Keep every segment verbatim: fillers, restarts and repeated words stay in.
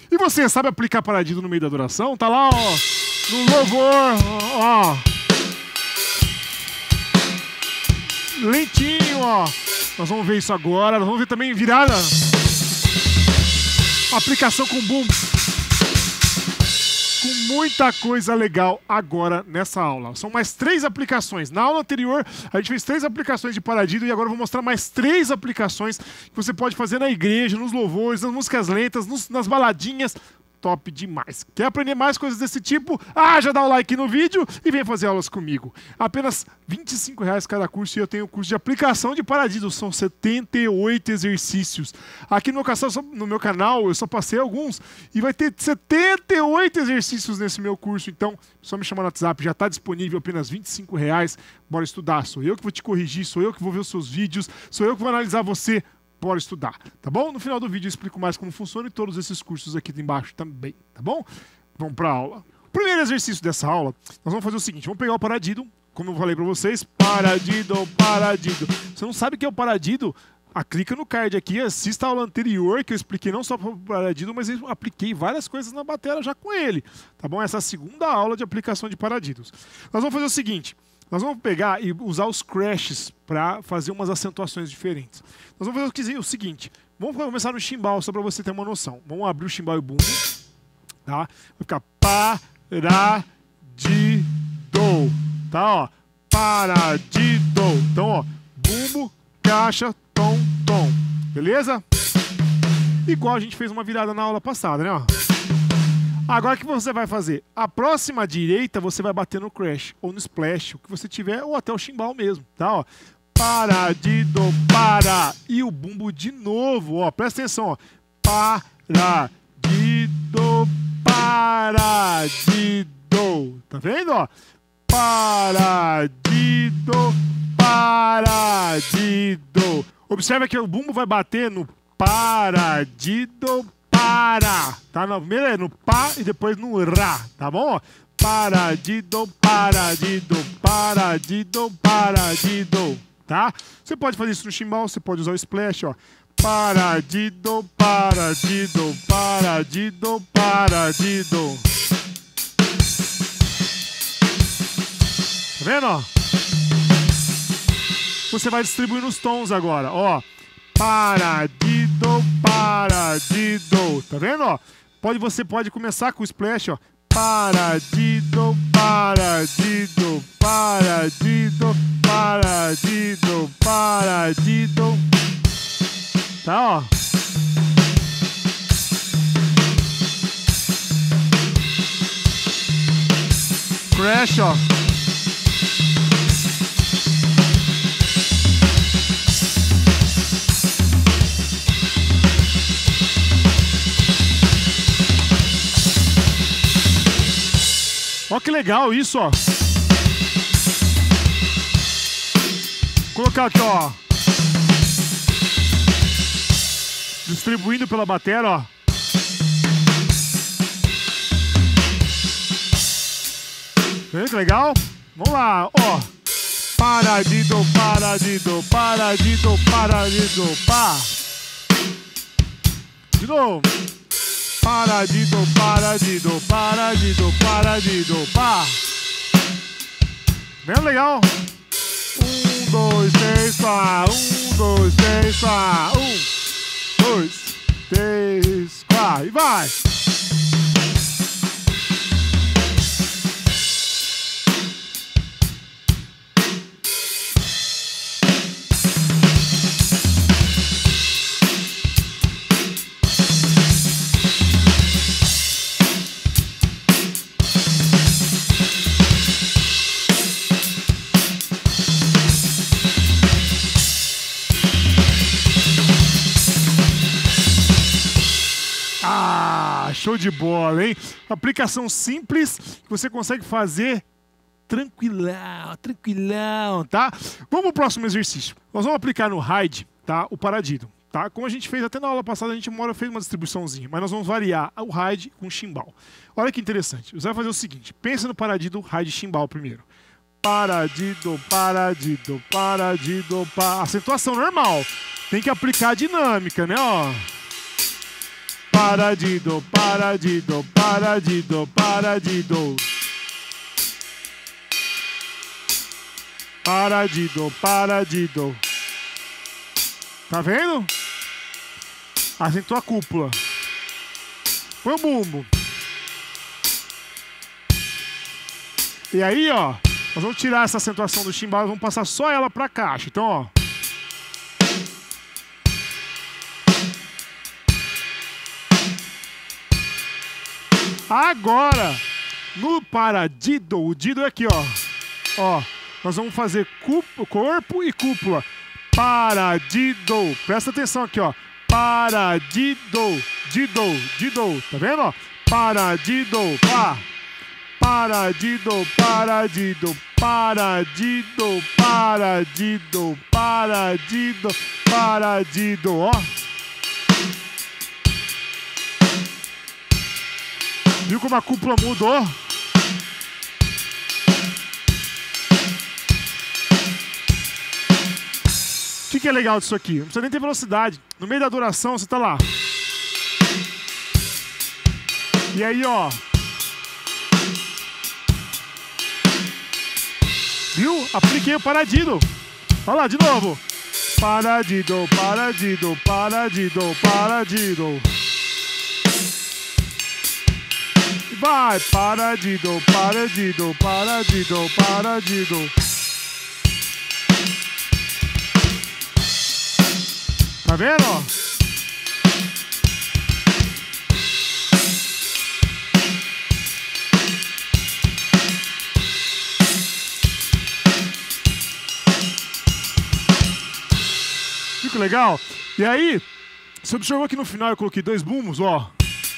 E você sabe aplicar paradido no meio da adoração? Tá lá, ó, no louvor, ó. Lentinho, ó. Nós vamos ver isso agora. Nós vamos ver também virada. Aplicação com boom. Com muita coisa legal agora nessa aula. São mais três aplicações. Na aula anterior, a gente fez três aplicações de paradido e agora eu vou mostrar mais três aplicações que você pode fazer na igreja, nos louvores, nas músicas lentas, nos, nas baladinhas. Top demais. Quer aprender mais coisas desse tipo? Ah, já dá o like no vídeo e vem fazer aulas comigo. Apenas vinte e cinco reais cada curso e eu tenho o curso de aplicação de paradido. São setenta e oito exercícios. Aqui no, no meu canal eu só passei alguns e vai ter setenta e oito exercícios nesse meu curso. Então, só me chamar no WhatsApp, já está disponível apenas vinte e cinco reais. Bora estudar. Sou eu que vou te corrigir, sou eu que vou ver os seus vídeos, sou eu que vou analisar você. Bora estudar, tá bom? No final do vídeo eu explico mais como funciona e todos esses cursos aqui embaixo também, tá bom? Vamos para a aula. O primeiro exercício dessa aula, nós vamos fazer o seguinte, vamos pegar o paradido, como eu falei para vocês, paradido, paradido. Você não sabe o que é o paradido? Ah, clica no card aqui, assista a aula anterior, que eu expliquei não só para o paradido, mas eu apliquei várias coisas na bateria já com ele, tá bom? Essa é a segunda aula de aplicação de paradidos. Nós vamos fazer o seguinte... Nós vamos pegar e usar os crashes para fazer umas acentuações diferentes. Nós vamos fazer o seguinte, vamos começar no chimbal, só para você ter uma noção. Vamos abrir o chimbal e o bumbo, tá? Vai ficar paradido, tá? Ó, paradido. Então, ó, bumbo, caixa, tom, tom. Beleza? Igual a gente fez uma virada na aula passada, né? Ó. Agora o que você vai fazer? A próxima direita você vai bater no crash ou no splash, o que você tiver, ou até o chimbal mesmo, tá? Ó, paradido, para. E o bumbo de novo, ó, presta atenção, ó. Paradido, paradido. Tá vendo, ó? Paradido, paradido. Observa que o bumbo vai bater no paradido, para, tá? No primeiro é no pá e depois no rá, tá bom? Paradido, paradido, paradido, paradido, tá? Você pode fazer isso no chimbal, você pode usar o splash, ó. Paradido, paradido, paradido, paradido. Tá vendo, ó? Você vai distribuindo os tons agora, ó. Paradido, paradido. Tá vendo, ó? Pode, você pode começar com o splash, ó. Paradido, paradido, paradido, paradido, paradido. Tá, ó. Crash, ó. Ó que legal isso, ó. Vou colocar aqui, ó. Distribuindo pela bateria, ó. Vendo que legal? Vamos lá, ó. Paradido, paradido, paradido, paradido, pá. De novo. Paradido, paradido, paradido, paradido, pá. Bem legal. Um, dois, três, pá. Um, dois, três, pá. Um, dois, três, pá. E vai. Show de bola, hein? Aplicação simples que você consegue fazer tranquilão, tranquilão, tá? Vamos pro próximo exercício. Nós vamos aplicar no ride, tá? O paradido, tá? Como a gente fez até na aula passada, a gente uma hora fez uma distribuiçãozinha, mas nós vamos variar o ride com o chimbal. Olha que interessante. Você vai fazer o seguinte, pensa no paradido, ride, chimbal primeiro. Paradido, paradido, paradido, pa... Acentuação normal. Tem que aplicar a dinâmica, né, ó? paradido, paradido, paradido, paradido. Paradido, paradido. Tá vendo? Acentua a cúpula. Põe o bumbo. E aí, ó, nós vamos tirar essa acentuação do chimbal e vamos passar só ela pra caixa. Então, ó. Agora, no paradido, o dido é aqui, ó. Ó, nós vamos fazer corpo e cúpula. Paradido. Presta atenção aqui, ó. Paradido, dido, dido. Tá vendo, ó? Paradido, pá. Paradido, paradido, paradido, paradido, paradido, paradido, ó. Viu como a cúpula mudou? O que, que é legal disso aqui? Não precisa nem ter velocidade. No meio da adoração, você tá lá. E aí, ó. Viu? Apliquei o paradido. Olha lá, de novo. Paradido, paradido, paradido, paradido. Vai, paradido, paradido, paradido, paradido. Tá vendo, ó? Fica legal? E aí, você observou que no final eu coloquei dois bumbos, ó.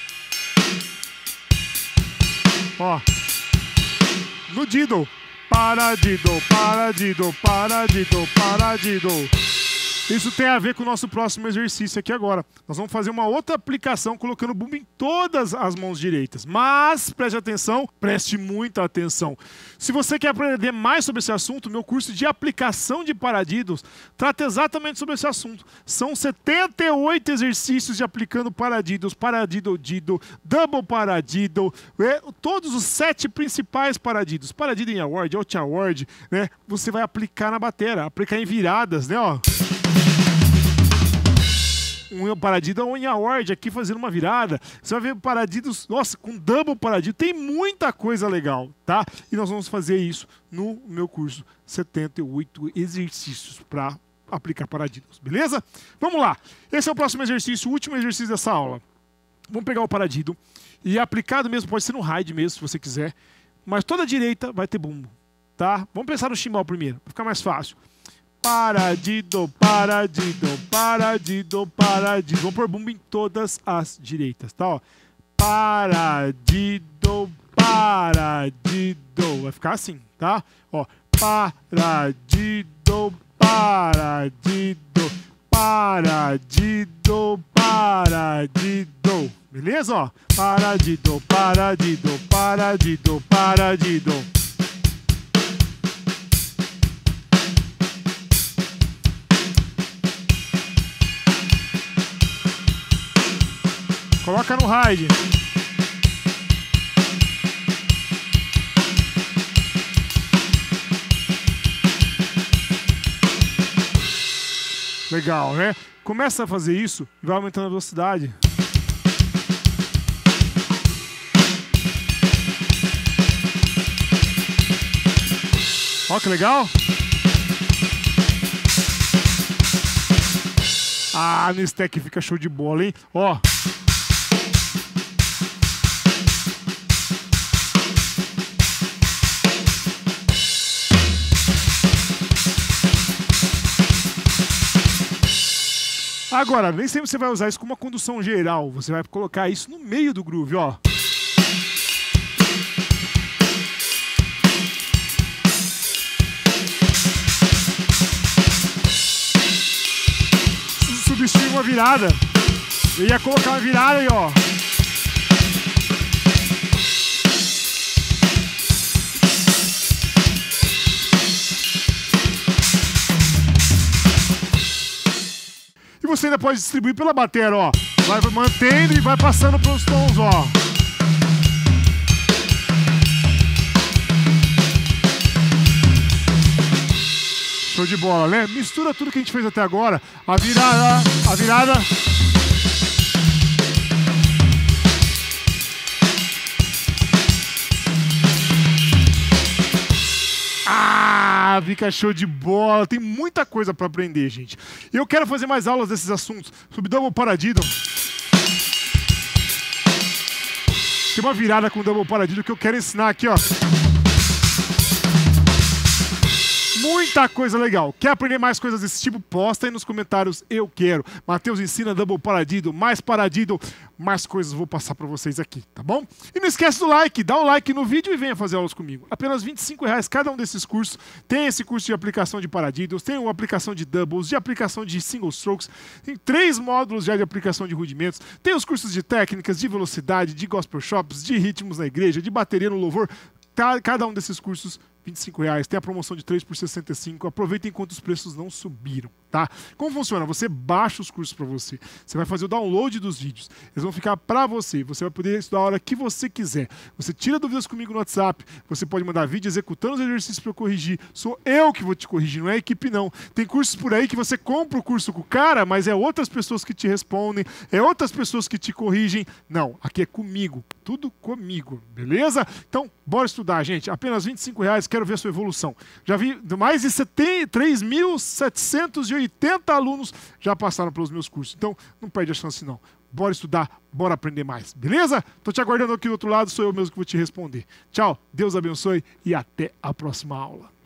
Ó, no dido, paradido, paradido, paradido, paradido. Isso tem a ver com o nosso próximo exercício aqui agora. Nós vamos fazer uma outra aplicação colocando o bumbo em todas as mãos direitas. Mas, preste atenção, preste muita atenção. Se você quer aprender mais sobre esse assunto, meu curso de aplicação de paradidos trata exatamente sobre esse assunto. São setenta e oito exercícios de aplicando paradidos, paradido, dido, double paradido, é, todos os sete principais paradidos. Paradido em award, out award, né? Você vai aplicar na batera, aplicar em viradas, né, ó. Um paradido ou em award aqui fazendo uma virada. Você vai ver paradidos, nossa, com double paradido. Tem muita coisa legal, tá? E nós vamos fazer isso no meu curso. setenta e oito exercícios para aplicar paradidos, beleza? Vamos lá. Esse é o próximo exercício, o último exercício dessa aula. Vamos pegar o paradido e aplicado mesmo, pode ser no ride mesmo, se você quiser. Mas toda a direita vai ter bumbo, tá? Vamos pensar no chimbal primeiro, para ficar mais fácil. Paradido, paradido, paradido, paradido. Vamos pôr bumbo em todas as direitas, tá? Ó. Paradido, paradido. Vai ficar assim, tá? Ó. Paradido, paradido, paradido, paradido. Beleza? Ó. Paradido, paradido, paradido, paradido. Coloca no ride. Legal, né? Começa a fazer isso e vai aumentando a velocidade. Ó que legal. Ah, no stack fica show de bola, hein? Ó. Agora, nem sempre você vai usar isso como uma condução geral. Você vai colocar isso no meio do groove, ó. Substituir uma virada. Eu ia colocar uma virada aí, ó. você ainda pode distribuir pela bateria, ó. Vai mantendo e vai passando pelos tons, ó. Show de bola, né? Mistura tudo que a gente fez até agora. A virada, a virada. Ah, fica show de bola. Tem muita coisa para aprender, gente. E eu quero fazer mais aulas desses assuntos sobre double paradiddle. Tem uma virada com double paradiddle que eu quero ensinar aqui, ó. Muita coisa legal. Quer aprender mais coisas desse tipo? Posta aí nos comentários. Eu quero. Matheus ensina double paradiddle, mais paradiddle, mais coisas vou passar para vocês aqui, tá bom? E não esquece do like. Dá um like no vídeo e venha fazer aulas comigo. Apenas vinte e cinco reais cada um desses cursos. Tem esse curso de aplicação de paradiddles, tem uma aplicação de doubles, de aplicação de single strokes, tem três módulos já de aplicação de rudimentos, tem os cursos de técnicas, de velocidade, de gospel shops, de ritmos na igreja, de bateria no louvor. Cada um desses cursos, vinte e cinco reais. Tem a promoção de três por sessenta e cinco. Aproveita enquanto os preços não subiram, tá? Como funciona? Você baixa os cursos para você. Você vai fazer o download dos vídeos. Eles vão ficar para você. Você vai poder estudar a hora que você quiser. Você tira dúvidas comigo no WhatsApp. Você pode mandar vídeo executando os exercícios para eu corrigir. Sou eu que vou te corrigir, não é a equipe não. Tem cursos por aí que você compra o curso com o cara, mas é outras pessoas que te respondem, é outras pessoas que te corrigem. Não, aqui é comigo. Tudo comigo, beleza? Então, bora estudar, gente. Apenas vinte e cinco reais, quero ver a sua evolução. Já vi mais de três mil setecentos e oitenta alunos já passaram pelos meus cursos. Então, não perde a chance, não. Bora estudar, bora aprender mais, beleza? Tô te aguardando aqui do outro lado, sou eu mesmo que vou te responder. Tchau, Deus abençoe e até a próxima aula.